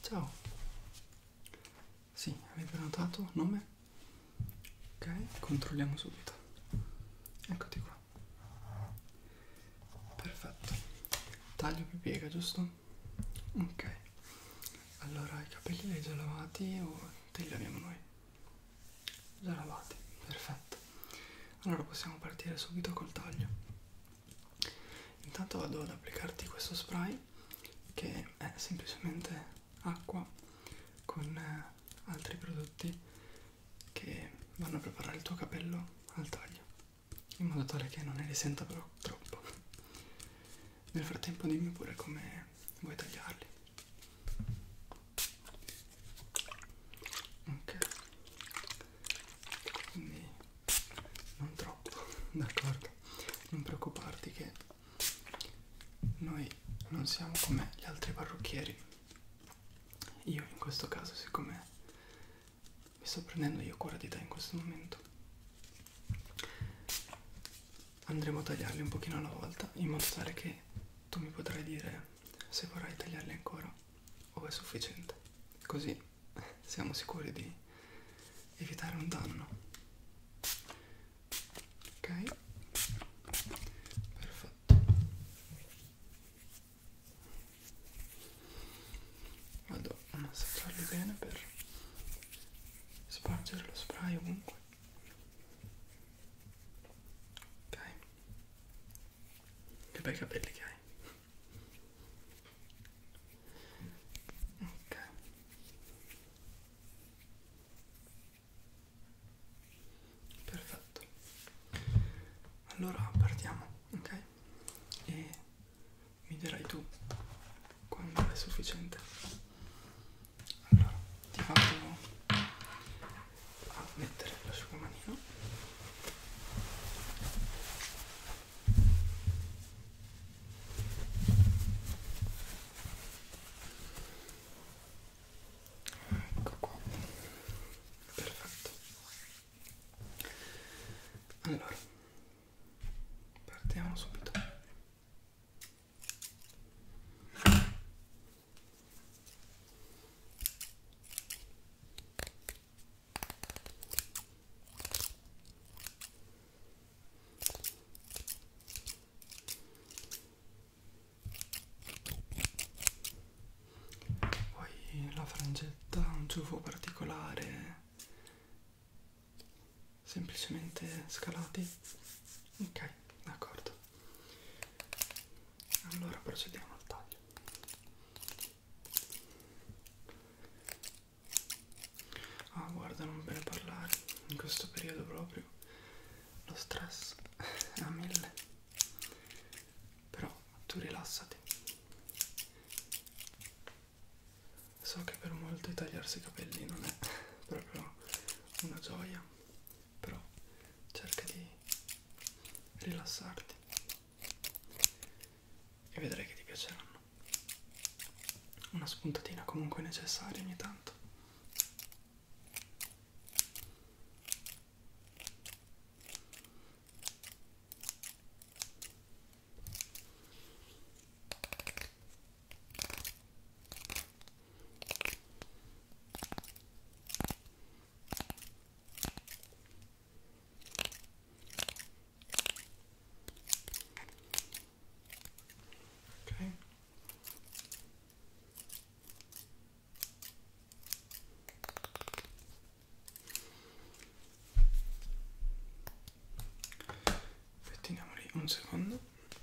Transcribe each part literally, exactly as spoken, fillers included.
Ciao. Sì, avevi prenotato nome? Ok, controlliamo subito. Eccoti qua. Perfetto. Taglio più piega, giusto? Ok. Allora, i capelli li hai già lavati o te li laviamo noi? Già lavati, perfetto. Allora possiamo partire subito col taglio. Intanto vado ad applicarti questo spray che è semplicemente acqua con eh, altri prodotti che vanno a preparare il tuo capello al taglio, in modo tale che non ne risenta però troppo. Nel frattempo dimmi pure come vuoi tagliarli. Ok, quindi non troppo, d'accordo? Non preoccuparti che noi non siamo come gli altri parrucchieri. Io in questo caso, siccome mi sto prendendo io cura di te in questo momento, andremo a tagliarli un pochino alla volta, in modo tale che tu mi potrai dire se vorrai tagliarli ancora o è sufficiente. Così siamo sicuri di evitare un danno. Ok? Perfetto. Vado a massaggiarli bene per spargere lo spray ovunque. Ok? Che bei capelli che hai. Ok. Perfetto. Allora partiamo, ok? E mi dirai tu quando è sufficiente. Allora, ti vado a mettere l'asciugamanino. Ecco qua. Perfetto. Allora, partiamo subito. Poi la frangetta, un ciuffo particolare, semplicemente scalati. Ok, d'accordo. Allora procediamo al taglio. Ah, guarda, non bene parlare in questo periodo proprio. Lo stress è a mille. Però tu rilassati. So che per molti tagliarsi i capelli non è proprio una gioia, però cerca di rilassarti e vedrai che ti piaceranno. Una spuntatina comunque necessaria ogni tanto. Ok? Pettiniamoli un secondo.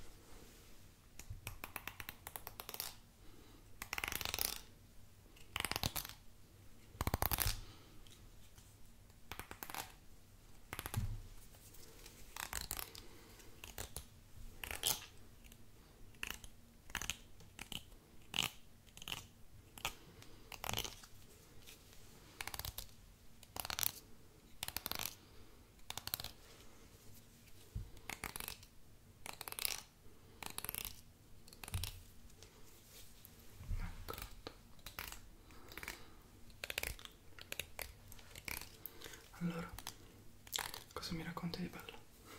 Allora, cosa mi racconti di bello?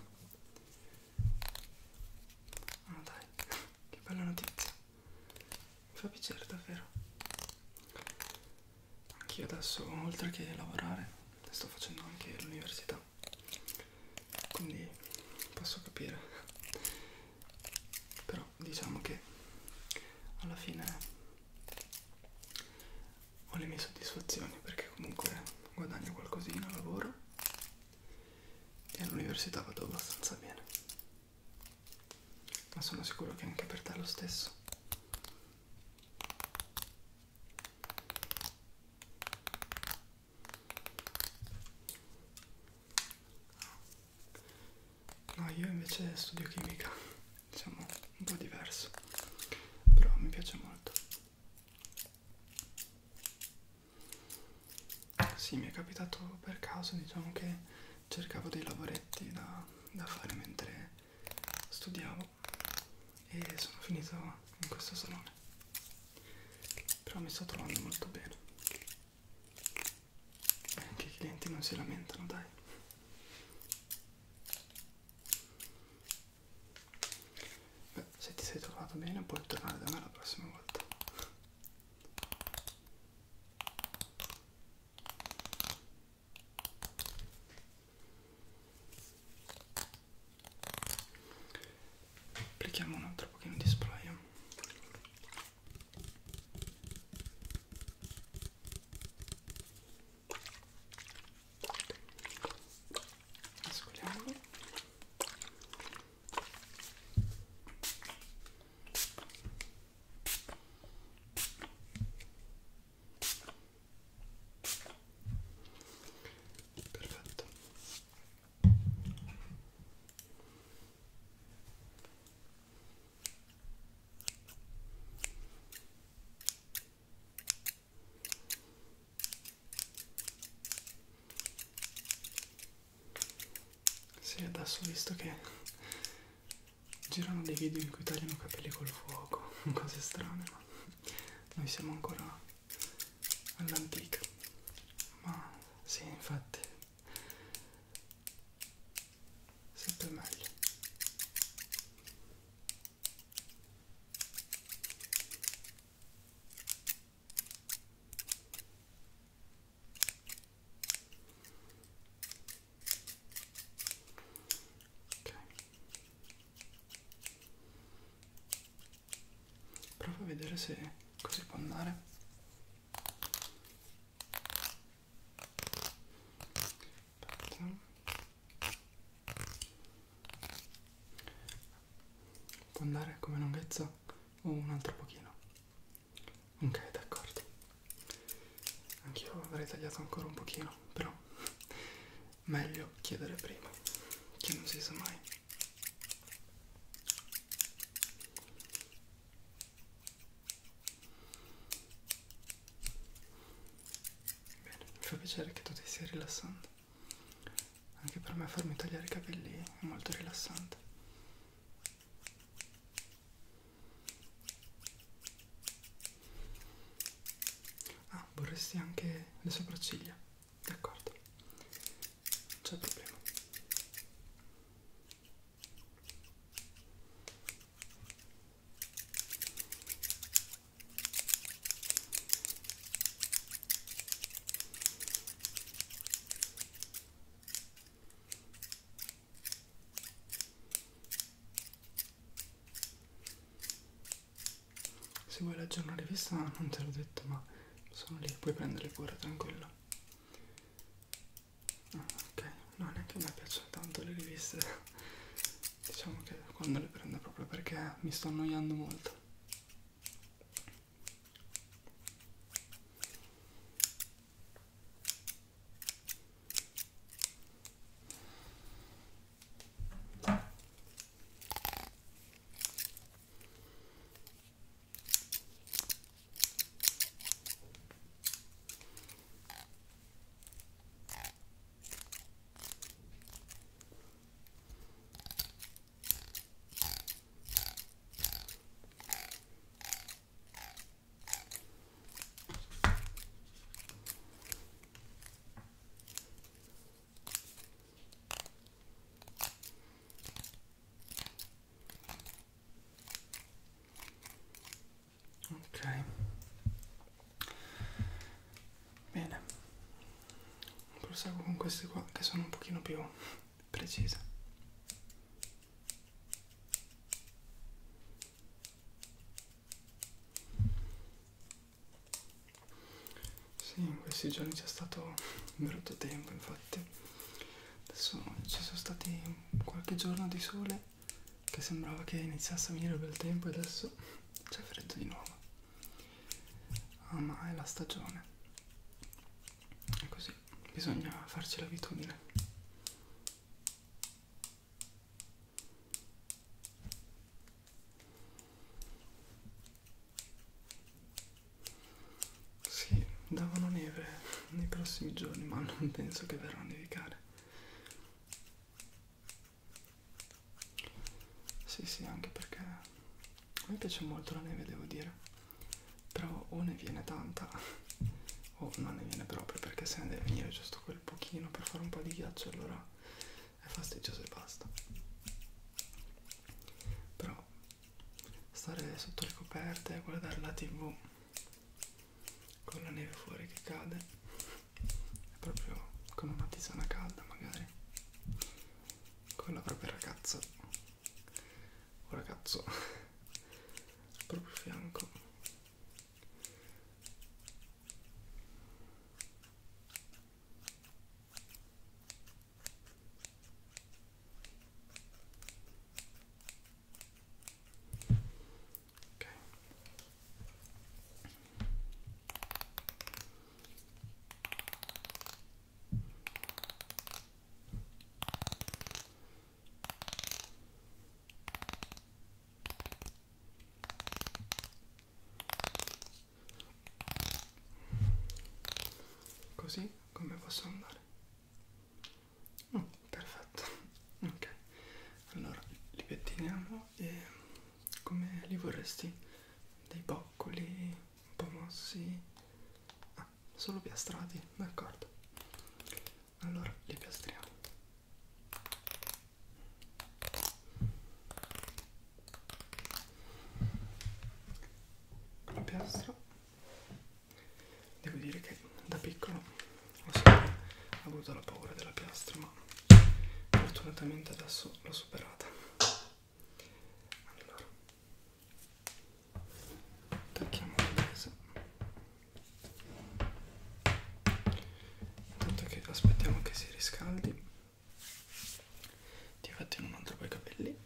Ah, dai, che bella notizia. Mi fa piacere davvero. anch'io adesso, oltre che lavorare, sto facendo anche l'università, quindi posso capire. Però diciamo che alla fine ho le mie soddisfazioni, perché comunque guadagno qualcosina, lavoro e all'università vado abbastanza bene. Ma sono sicuro che anche per te è lo stesso. No, io invece studio chimica, diciamo un po' diverso, però mi piace molto. Sì, mi è capitato per caso, diciamo che cercavo dei lavoretti da, da fare mentre studiavo e sono finito in questo salone. Però mi sto trovando molto bene. E anche i clienti non si lamentano, dai. Beh, se ti sei trovato bene puoi tornare da me la prossima volta. Applichiamo un altro pochino di spray. Mescoliamolo. Perfetto. Sì, adesso ho visto che girano dei video in cui tagliano i capelli col fuoco, cose strane, ma noi siamo ancora all'antica. Ma sì, infatti, sempre meglio. Ok. Prova a vedere se così può andare. Aspetta. Può andare come lunghezza o un altro pochino? Ok, d'accordo. Anch'io avrei tagliato ancora un pochino, però meglio chiedere prima, che non si sa mai. Bene, mi fa piacere che tu ti stia rilassando. Anche per me farmi tagliare i capelli è molto rilassante. Ah, vorresti anche le sopracciglia? D'accordo, non c'è problema. Se vuoi leggere una rivista, non te l'ho detto, ma sono lì, puoi prenderle pure, tranquilla. Ah, ok, no, neanche a me piacciono tanto le riviste. Diciamo che quando le prendo proprio perché mi sto annoiando molto. proseguo con queste qua che sono un pochino più precise. Sì, in questi giorni c'è stato un brutto tempo, infatti. Adesso ci sono stati qualche giorno di sole che sembrava che iniziasse a venire il bel tempo e adesso c'è freddo di nuovo. Ah, ma è la stagione. È così, bisogna farci l'abitudine. Sì, davano neve nei prossimi giorni, ma non penso che verrà a nevicare. Sì, sì, anche perché a me piace molto la neve, devo dire. Però o ne viene tanta o non ne viene proprio, perché se ne deve venire giusto quel pochino per fare un po' di ghiaccio, allora è fastidioso e basta. Però stare sotto le coperte e guardare la tivù con la neve fuori che cade è proprio come una tisana calda, magari con la propria ragazza o ragazzo proprio a fianco. Così come posso andare? Oh, perfetto. Ok, allora li pettiniamo e come li vorresti? Dei boccoli un po' mossi? Ah, solo piastrati, d'accordo. Allora li piastriamo. Con la piastra devo dire che da piccolo ho sempre avuto la paura della piastra, ma fortunatamente adesso l'ho superata. Allora attacchiamo la presa, intanto che aspettiamo che si riscaldi ti pettino un altro po' i capelli,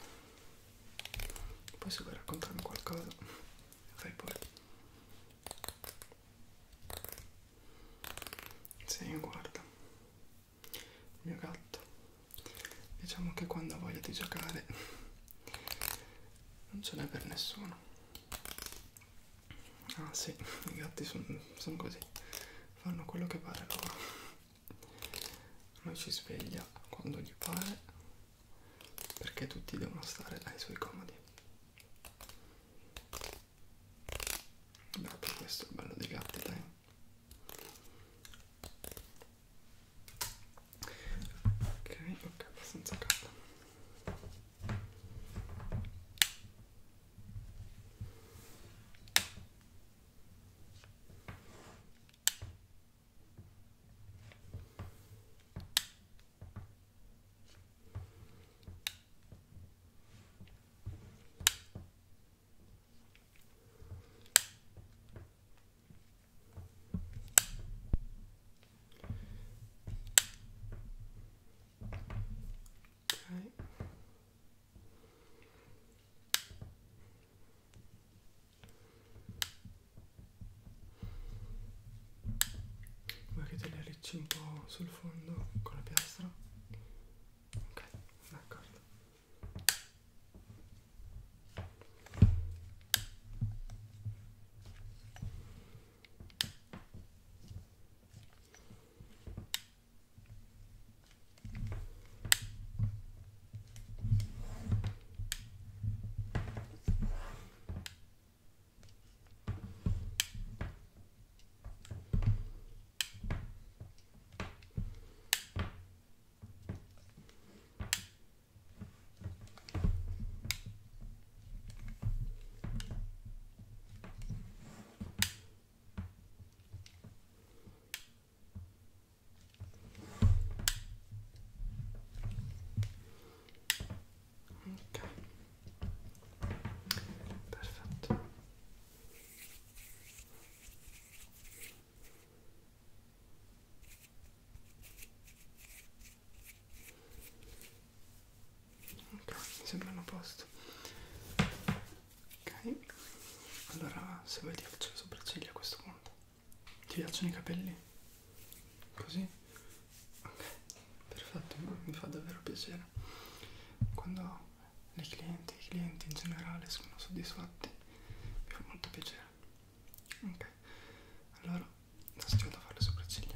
poi se vuoi raccontarmi qualcosa fai pure. Sì, guarda, il mio gatto, diciamo che quando ha voglia di giocare non ce n'è per nessuno. Ah sì, i gatti sono son così, fanno quello che pare loro. Noi ci sveglia quando gli pare, perché tutti devono stare ai suoi comodi. Proprio questo è il bello dei gatti, dai. Ok, ok, abbastanza caldo. Vuoi che te li arricci un po' sul fondo con la piastra? Ok, d'accordo. se vuoi ti faccio le sopracciglia a questo punto. Ti piacciono i capelli? Così? Ok, perfetto, mi fa davvero piacere. Quando le clienti, i clienti in generale sono soddisfatti, mi fa molto piacere. Ok, allora adesso ti vado a fare le sopracciglia.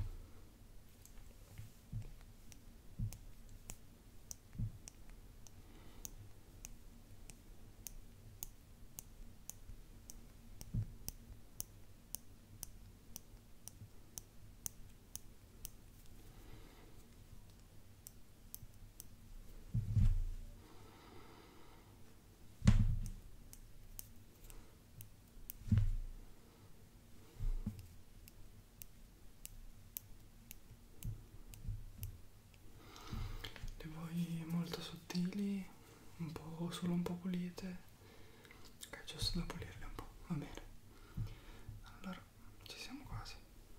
Le vuoi molto sottili, un po', solo un po' pulite? Ok, giusto da pulirle un po', va bene. Allora, ci siamo quasi.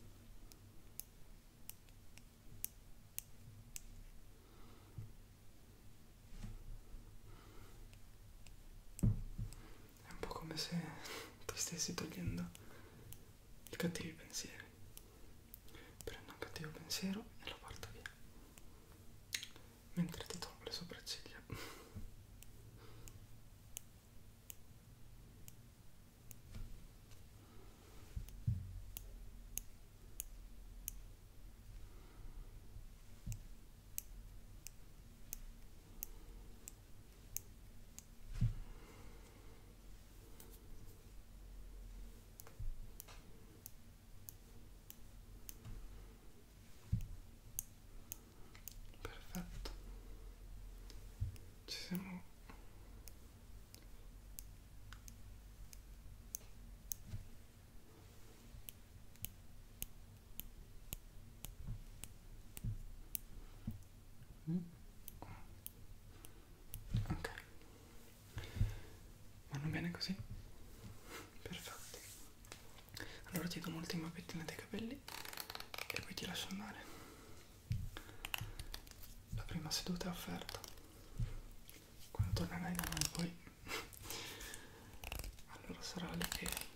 È un po' come se ti stessi togliendo i cattivi pensieri. Prendo un cattivo pensiero e lo porto via, mentre ti tolgo le sopracciglia. Perfetto, ci siamo. Ok, vanno bene così? Perfetto. Allora ti do un'ultima pettina dei capelli e poi ti lascio andare. La prima seduta è offerta. Quando tornerai da noi poi allora sarà lì che